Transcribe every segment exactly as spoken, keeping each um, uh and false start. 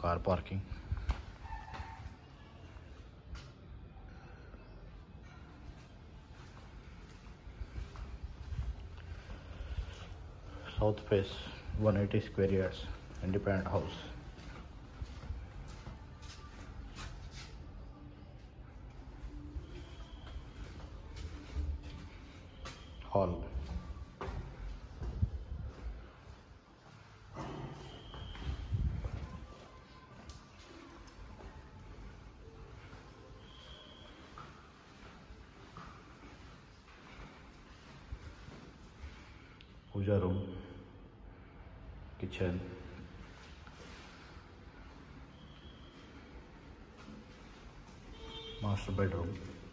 car parking. South face one eighty square yards independent house. Hall. Puja room, kitchen, master bedroom,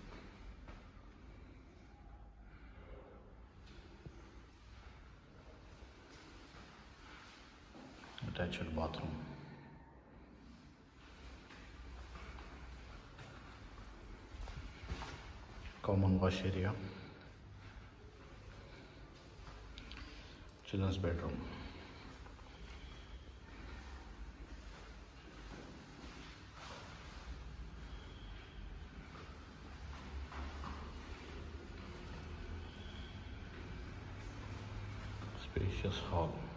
attached bathroom, common wash area, children's bedroom, spacious hall.